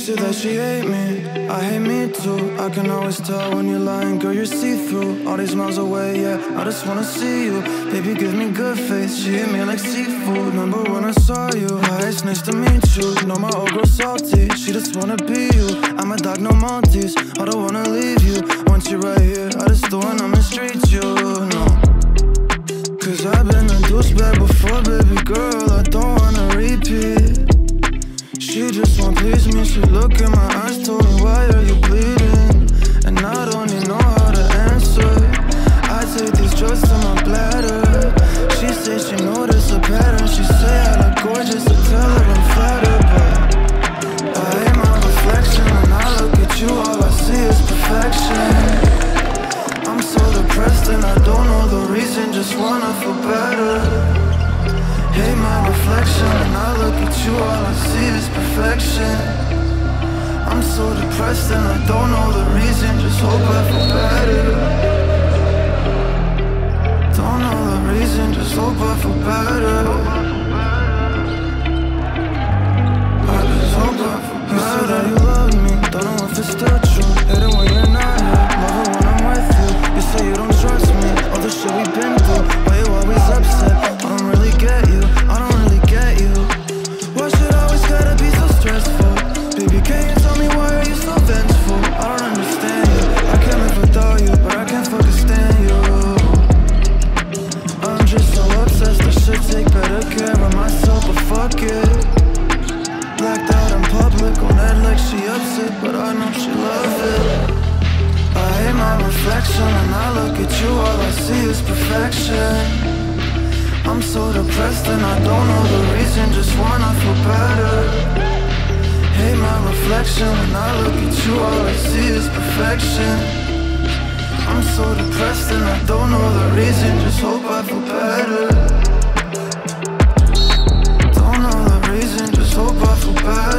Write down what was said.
said that she hate me, I hate me too. I can always tell when you're lying, girl, you're see-through. All these miles away, yeah, I just wanna see you. Baby, give me good face, she hit me like seafood. Remember when I saw you, hi, it's nice to meet you. Know my old girl salty, she just wanna be you. I'm a dog, no Maltese, I don't wanna leave you. Once you're right here, I just don't wanna mistreat you, no. Cause I've been a douchebag before, baby girl, I don't wanna repeat. She just won't please me, she look in my eyes, told me why are you bleeding? And I don't even know how to answer. I take these drugs to my bladder. She say she noticed a pattern, she say I look gorgeous, I tell her I'm flattered. But I hate my reflection, when I look at you all I see is perfection. I'm so depressed and I don't know the reason, just wanna feel better. Hate my reflection, when I look at you all I see is perfection. I'm so depressed and I don't know the reason, just hope I feel better. Don't know the reason, just hope I feel better. I just hope I feel better. You said that you love me, don't know if it's still true. Hate it when you're not here, love it when I'm with you. You say you don't trust me, all the shit we've been through. Why you always upset, I don't really get you, I don't really get you. Why should I always gotta be so stressful? Baby, can you tell me why are you so vengeful? I don't understand you, I can't live without you, but I can't fucking stand you. I'm just so obsessed, I should take better care of myself, but fuck it. Blacked out in public, on that like she upset, but I know she loves it. I hate my reflection, when I look at you all I see is perfection. I'm so depressed and I don't know the reason, just wanna feel better. Hate my reflection, when I look at you all I see is perfection. I'm so depressed and I don't know the reason, just hope I feel better. Don't know the reason, just hope I feel better.